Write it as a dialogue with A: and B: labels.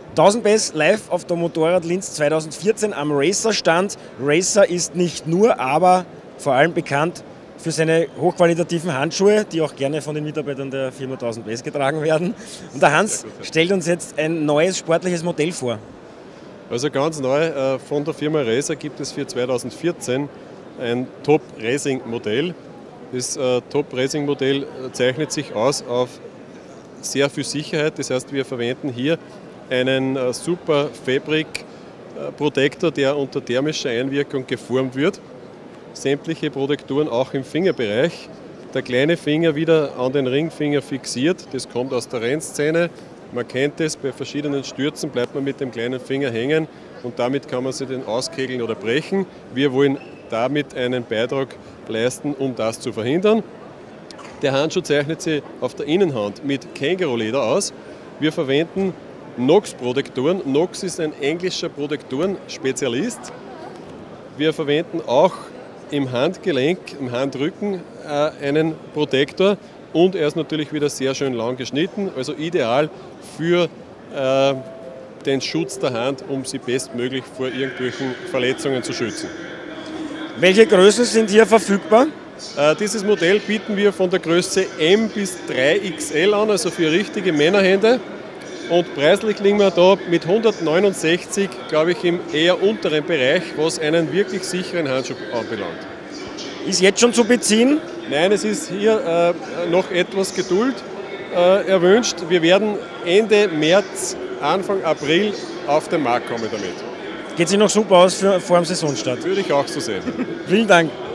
A: 1000 PS live auf der Motorrad Linz 2014 am Racer-Stand. Racer ist nicht nur, aber vor allem bekannt für seine hochqualitativen Handschuhe, die auch gerne von den Mitarbeitern der Firma 1000 PS getragen werden. Und der Hans stellt uns jetzt ein neues sportliches Modell vor.
B: Also ganz neu von der Firma Racer gibt es für 2014 ein Top-Racing-Modell. Das Top-Racing-Modell zeichnet sich aus auf sehr viel Sicherheit. Das heißt, wir verwenden hier einen super Fabric-Protektor, der unter thermischer Einwirkung geformt wird. Sämtliche Protektoren auch im Fingerbereich. Der kleine Finger wieder an den Ringfinger fixiert. Das kommt aus der Rennszene. Man kennt es, bei verschiedenen Stürzen bleibt man mit dem kleinen Finger hängen und damit kann man sich den auskegeln oder brechen. Wir wollen damit einen Beitrag leisten, um das zu verhindern. Der Handschuh zeichnet sich auf der Innenhand mit Känguruleder aus. Wir verwenden Nox-Protektoren. Nox ist ein englischer Protektorenspezialist. Wir verwenden auch im Handgelenk, im Handrücken einen Protektor und er ist natürlich wieder sehr schön lang geschnitten, also ideal für den Schutz der Hand, um sie bestmöglich vor irgendwelchen Verletzungen zu schützen.
A: Welche Größen sind hier verfügbar?
B: Dieses Modell bieten wir von der Größe M bis 3XL an, also für richtige Männerhände. Und preislich liegen wir da mit 169, glaube ich, im eher unteren Bereich, was einen wirklich sicheren Handschuh anbelangt.
A: Ist jetzt schon zu beziehen?
B: Nein, es ist hier noch etwas Geduld erwünscht. Wir werden Ende März, Anfang April auf den Markt kommen damit.
A: Geht sich noch super aus vor dem Saisonstart.
B: Würde ich auch so sehen.
A: Vielen Dank.